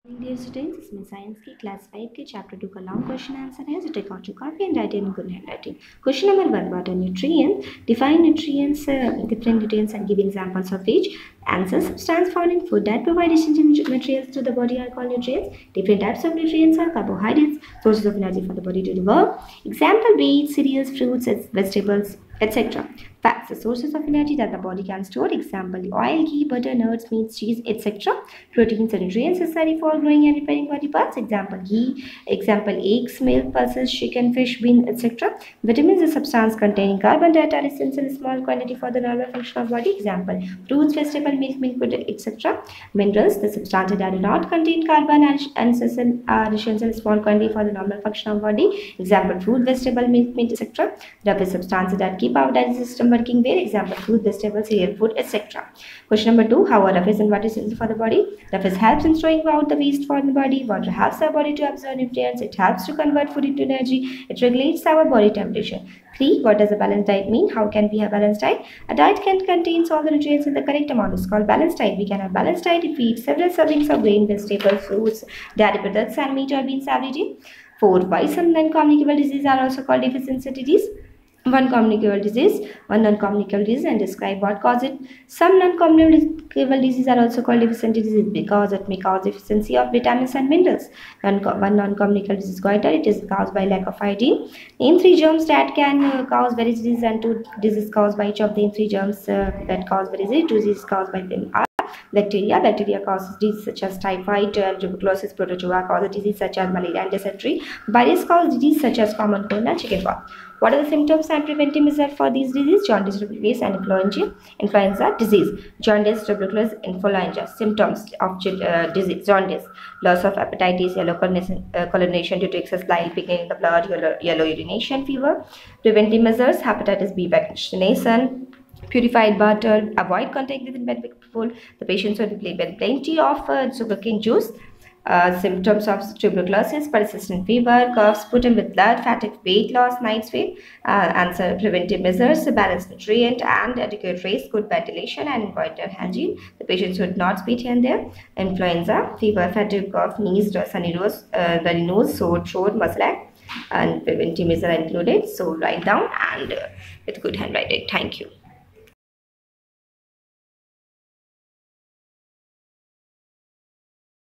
Dear students, इसमें science की class 5 के चैप्टर 2 का लॉन्ग क्वेश्चन आंसर है. So take out your copy and write in good handwriting. Question number 1. What are nutrients? Define nutrients, different nutrients and give examples of each. Answer: substance found in food that provide essential materials to the body are called nutrients. Different types of nutrients are carbohydrates, sources of energy for the body to do work. Example: wheat, cereals, fruits, vegetables, etc. Fats, the sources of energy that the body can store. Example: oil, ghee, butter, nuts, meat, cheese, etc. Proteins are nutrients necessary for growing and repairing body parts. Example: ghee. Example: eggs, milk, pulses, chicken, fish, bean, etc. Vitamins, a substance containing carbon that are essential in small quantity for the normal function of body. Example: fruits, vegetable, milk product, etc. Minerals, the substances that do not contain carbon and are essential in small quantity for the normal function of body. Example: fruit, vegetable, milk, meat, etc. Rough substances that keep our digestive system working well. Example: fruit, vegetables, cereal, food, etc. Question number 2. How are rough and what is essential for the body? Rough helps in throwing out the waste from the body. Water helps our body to absorb nutrients. It helps to convert food into energy. It regulates our body temperature. 3. What does a balanced diet mean? How can we have balanced diet? A diet can contain all the nutrients in the correct amount. It's called balanced diet. We can have balanced diet if we eat several servings of grain, vegetables, fruits, dairy products, and meat or beans every day. 4. Why some non-communicable diseases are also called deficiency disease? One non-communicable disease, and describe what causes it. Some non-communicable diseases are also called deficient disease because it may cause deficiency of vitamins and minerals. One non-communicable disease is goiter. It is caused by lack of iodine. Name 3 germs that can cause various diseases, and 2 diseases caused by each of the 3 germs that cause various diseases. 2 diseases caused by them are bacteria. Bacteria causes diseases such as typhoid, tuberculosis. Protozoa causes diseases such as malaria and dysentery. Virus causes diseases such as common cold and chickenpox. What are the symptoms and preventive measures for these diseases? Jaundice, tuberculosis, and influenza disease. Jaundice, tuberculosis, influenza. Symptoms of disease: jaundice, loss of appetite, yellow coloration due to excess bile picking in the blood, yellow urination, fever. Preventive measures: hepatitis B vaccination, purified water, avoid contact with infected people. The patient should be plenty of sugarcane juice. Symptoms of tuberculosis: persistent fever, coughs, put in with blood, fatigue, weight loss, night sweat. Answer: preventive measures: balanced nutrient and adequate rest, good ventilation, and avoid hygiene. The patient should not spit here and there. Influenza: fever, fatigue, cough, sneeze, runny nose, sore throat, muscle ache, and preventive measures are included. So write down and with good handwriting. Thank you.